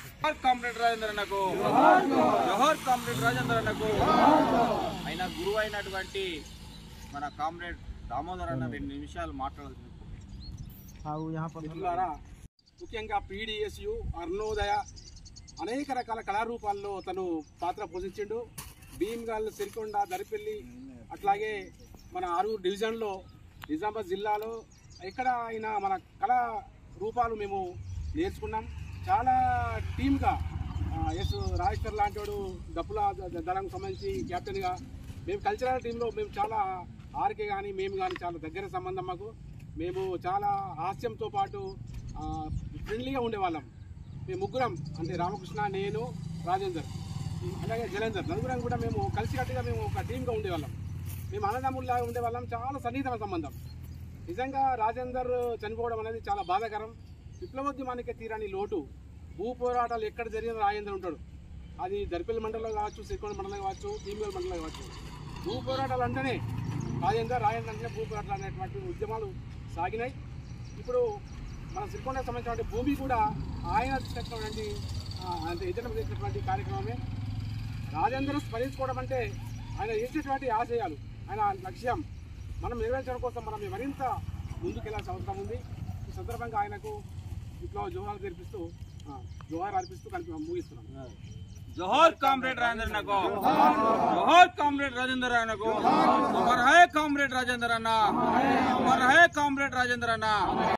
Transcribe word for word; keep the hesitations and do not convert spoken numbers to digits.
Comrade Rajendra అన్నకు జోహార్ comrade Rajendra అన్నకు ఆయన గురువు అయినటువంటి మన కామ్రేడ్ దామోదర్ అన్న రెండు నిమిషాలు మాట్లాడాల్సింది. ముఖ్యంగా పీడిఎస్యు అరుణోదయ అనేక రకాల కళారూపాల్లో తను పాత్ర పోషించిండు. భీమ్గల్, సిరికొండ, దరిపల్లి అట్లాగే మన ఆరూరు డివిజన్లో నిజామాబాద్ జిల్లాలో ఎక్కడ అయినా మన కళా రూపాలు మేము నేర్చుకున్నాం. చాలా టీమ్గా ఎస్ రాజేశ్వర్ లాంటి వాడు దప్పుల దళంకు సంబంధించి కెప్టెన్గా మేము కల్చరల్ టీంలో మేము చాలా ఆర్కే కానీ మేము కానీ చాలా దగ్గర సంబంధం మాకు. మేము చాలా హాస్యంతో పాటు ఫ్రెండ్లీగా ఉండేవాళ్ళం. మేము ముగ్గురం అంటే రామకృష్ణ, నేను, రాజేందర్ అలాగే జలేందర్ నలుగురం కూడా మేము కలిసికట్టుగా మేము ఒక టీమ్గా ఉండేవాళ్ళం. మేము అన్నదమ్ముల్లాగా ఉండేవాళ్ళం. చాలా సన్నిహితమైన సంబంధం. నిజంగా రాజేందర్ చనిపోవడం అనేది చాలా బాధాకరం. విప్లవోద్యమానికి తీరాని లోటు. భూ పోరాటాలు ఎక్కడ జరిగిన రాజేందర్ ఉంటాడు. అది దర్పల్లి మండలంలో కావచ్చు, సిరికొండ మండలంలో కావచ్చు, భీమ్గల్ మండలంలో కావచ్చు. భూ పోరాటాలు అంటేనే రాజేందర్, రాజేందర్ అంటే భూ పోరాటాలు అనేటువంటి ఉద్యమాలు సాగినాయి. ఇప్పుడు మన సిరికొండకు సంబంధించినటువంటి భూమి కూడా ఆయన తీసుకొచ్చినటువంటి అంటే ఇతర చేసినటువంటి కార్యక్రమమే. రాజేందర్ స్మరించుకోవడం అంటే ఆయన చేసేటువంటి ఆశయాలు, ఆయన లక్ష్యం మనం నెరవేర్చడం కోసం మనం మరింత ముందుకెళ్లాల్సిన అవసరం ఉంది. ఈ సందర్భంగా ఆయనకు విప్లవ జోహార్ తెరిపిస్తూ జోహార్ అర్పిస్తూ కలిపి ముగిస్తున్నాం. జోహార్ కామ్రేడ్ రాజేంద్ర అన్నకు జోహార్ కామ్రేడ్ రాజేంద్ర అన్నకు అమర్ హై కామ్రేడ్ రాజేంద్ర అన్న అమర్ హై కామ్రేడ్ రాజేంద్ర అన్న.